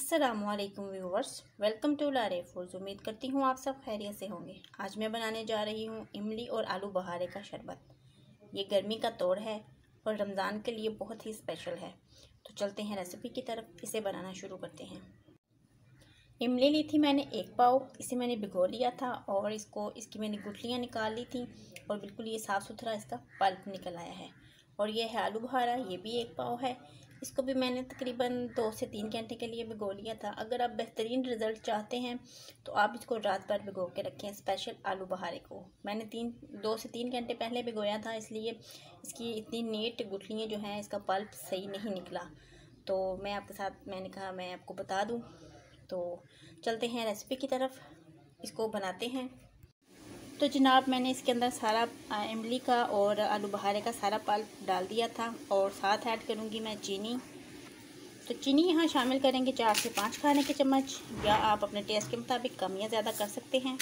अस्सलामुअलैकुम viewers, welcome to Lare foods. उम्मीद करती हूँ आप सब खैरियत से होंगे। आज मैं बनाने जा रही हूँ इमली और आलू बहारे का शरबत। ये गर्मी का तोड़ है और रमज़ान के लिए बहुत ही स्पेशल है। तो चलते हैं रेसिपी की तरफ, इसे बनाना शुरू करते हैं। इमली ली थी मैंने 1 पाव, इसे मैंने भिगो लिया था और इसकी मैंने गुठलियाँ निकाल ली थी और बिल्कुल ये साफ़ सुथरा इसका पल्प निकल आया है। और ये है आलू बहारा, ये भी 1 पाव है। इसको भी मैंने तकरीबन 2 से 3 घंटे के लिए भिगो लिया था। अगर आप बेहतरीन रिज़ल्ट चाहते हैं तो आप इसको रात भर भिगो के रखें। स्पेशल आलू बहारे को मैंने 2 से 3 घंटे पहले भिगोया था, इसलिए इसकी इतनी नीट गुठलियाँ जो हैं, इसका पल्प सही नहीं निकला। तो मैंने कहा मैं आपको बता दूँ। तो चलते हैं रेसिपी की तरफ, इसको बनाते हैं। तो जनाब, मैंने इसके अंदर सारा इमली का और आलू बहारे का सारा पल्प डाल दिया था और साथ ऐड करूँगी मैं चीनी। तो चीनी यहाँ शामिल करेंगे 4 से 5 खाने के चम्मच, या आप अपने टेस्ट के मुताबिक कम या ज़्यादा कर सकते हैं।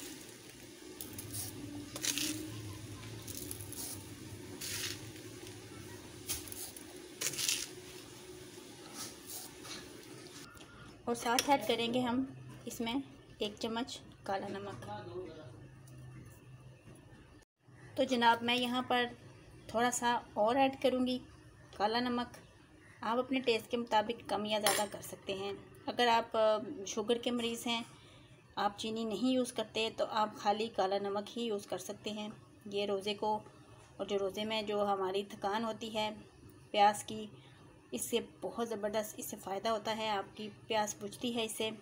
और साथ ऐड करेंगे हम इसमें 1 चम्मच काला नमक। तो जनाब, मैं यहाँ पर थोड़ा सा और ऐड करूँगी काला नमक। आप अपने टेस्ट के मुताबिक कम या ज़्यादा कर सकते हैं। अगर आप शुगर के मरीज़ हैं, आप चीनी नहीं यूज़ करते, तो आप खाली काला नमक ही यूज़ कर सकते हैं। ये रोज़े को, और जो रोज़े में जो हमारी थकान होती है प्यास की, इससे बहुत ज़बरदस्त इससे फ़ायदा होता है। आपकी प्यास बुझती है इससे।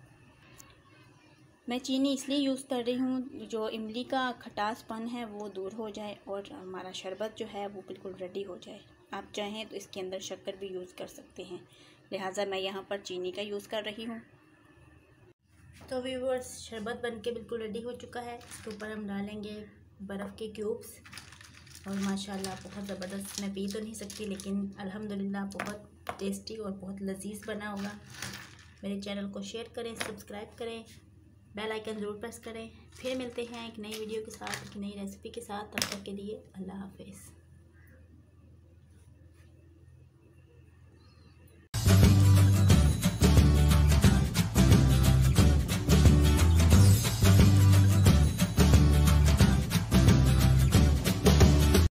मैं चीनी इसलिए यूज़ कर रही हूँ जो इमली का खटासपन है वो दूर हो जाए और हमारा शरबत जो है वो बिल्कुल रेडी हो जाए। आप चाहें तो इसके अंदर शक्कर भी यूज़ कर सकते हैं, लिहाजा मैं यहाँ पर चीनी का यूज़ कर रही हूँ। तो व्यूअर्स, शरबत बनके बिल्कुल रेडी हो चुका है। इसके ऊपर हम डालेंगे बर्फ़ के क्यूब्स और माशाल्लाह बहुत ज़बरदस्त, मैं पी तो नहीं सकती लेकिन अल्हम्दुलिल्लाह बहुत टेस्टी और बहुत लजीज बना होगा। मेरे चैनल को शेयर करें, सब्सक्राइब करें, बेल आइकन ज़रूर प्रेस करें। फिर मिलते हैं एक नई वीडियो के साथ, एक नई रेसिपी के साथ। तब तक के लिए अल्लाह हाफ़िज़।